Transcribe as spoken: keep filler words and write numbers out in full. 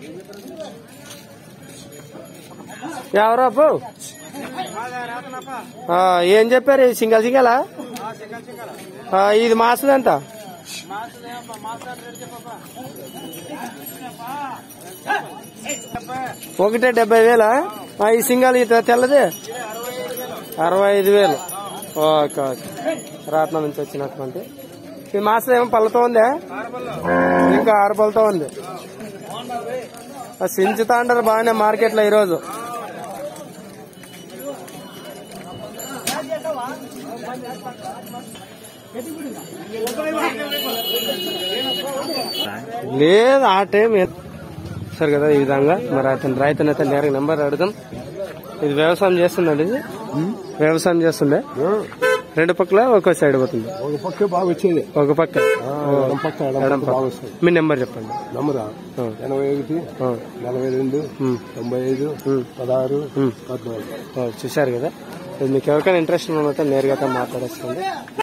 ఎవరు అప్పు ఏం చెప్పారు? సింగల్ సింగలా? ఇది మాసది ఎంత? ఒకటే డెబ్బై వేలా? ఈ సింగల్ తెల్లది అరవై ఐదు వేలు. Okay okay. రాత్నం నుంచి వచ్చినటువంటి ఈ మాసం ఏమో పళ్ళతో ఉందా? ఇంకా ఆరు పళ్ళతో ఉంది. సించుతా అంటారు బాగానే మార్కెట్ లో ఈరోజు. లేదు ఆ టైం సరే కదా. ఈ విధంగా మరి అతను రైతుని అయితే నేరుగా నెంబర్ అడుగుదాం. ఇది వ్యవసాయం చేస్తుందండి. ఇది వ్యవసాయం చేస్తుండే రెండు పక్కల ఒక సైడ్ పోతుంది. ఒక పక్క బాగా వచ్చేది, ఒక పక్క మీ నెంబర్ చెప్పండి. నెంబర్ ఎనభై ఒకటి నలభై రెండు తొంభై ఐదు పదహారు పద్నాలుగు. చూశారు కదా. మీకు ఎవరికైనా ఇంట్రెస్ట్ ఉన్నట్టు నేరుగా మాట్లాడేస్తుంది.